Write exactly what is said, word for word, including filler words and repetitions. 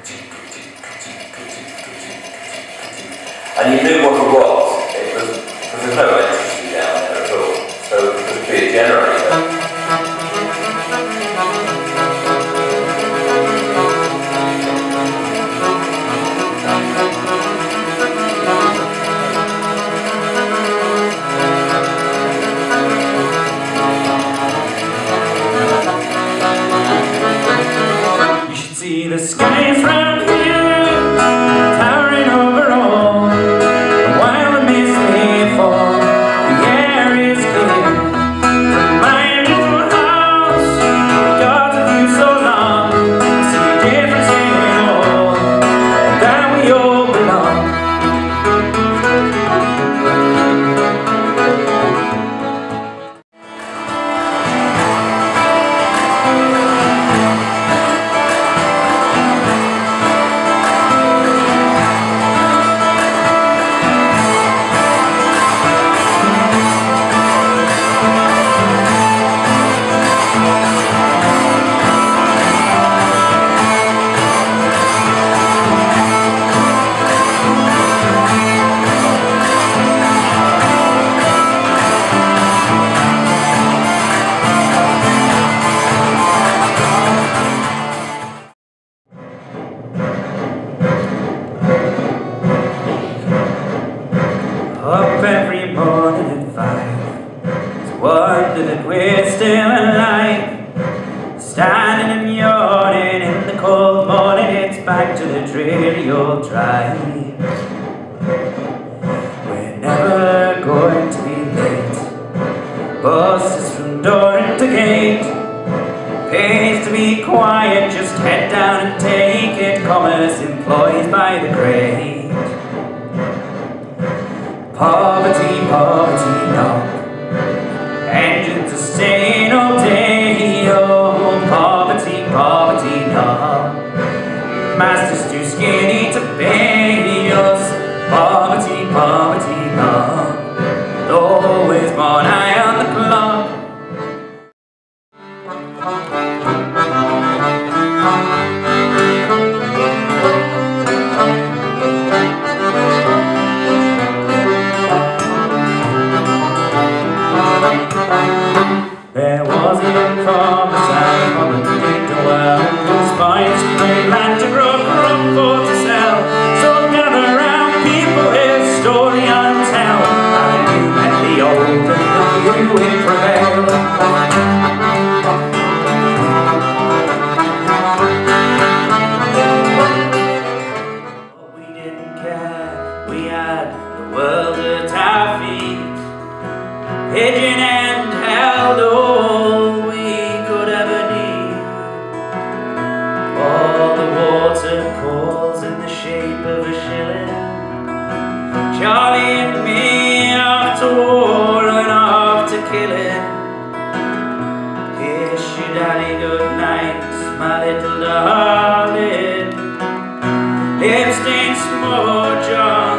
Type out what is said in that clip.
And you knew what it was. It was because there's no electricity down there at all. So it would be a generator. You should see the skies round here, towering over all. And while the mist may fall, the air is clear. From my little house, because of you so long, I see a difference in it all, and that we all belong. Up every morning at five, to wonder that we're still alive. Standing and yawning in the cold morning, it's back to the dreary old drive. We're never going to be late. Buses from door to gate. Pays to be quiet, just head down and take it. Commerce employs by the great. Poverty, poverty, knock. Engines are staying all day. Oh, poverty, poverty, knock. Masters too skinny to pay us. Poverty, poverty, knock. Always one eye on the clock. There was a young farmer south on the Dyke Tour, whose vines made land to grow crop for to sell. So gather round, people, his story untell, how the new met the old and the new will prevail. We didn't care, we had the world at our feet. Pigeon and held all we could ever need. All the waterfalls in the shape of a shilling. Charlie and me off to war and off to killing. Kiss your daddy goodnight, my little darling. Lipstick smudge on